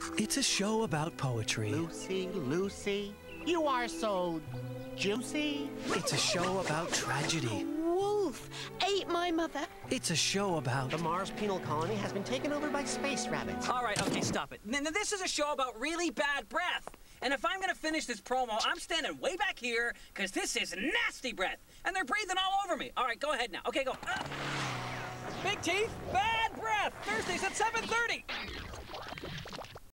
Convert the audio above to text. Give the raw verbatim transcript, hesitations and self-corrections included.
It's a show about poetry. Lucy, Lucy, you are so juicy. It's a show about tragedy. Wolf ate my mother. It's a show about... The Mars penal colony has been taken over by space rabbits. All right, okay, stop it. N this is a show about really bad breath. And if I'm gonna finish this promo, I'm standing way back here, because this is nasty breath. And they're breathing all over me. All right, go ahead now. Okay, go. Uh. Big teeth, bad breath. Thursdays at seven thirty.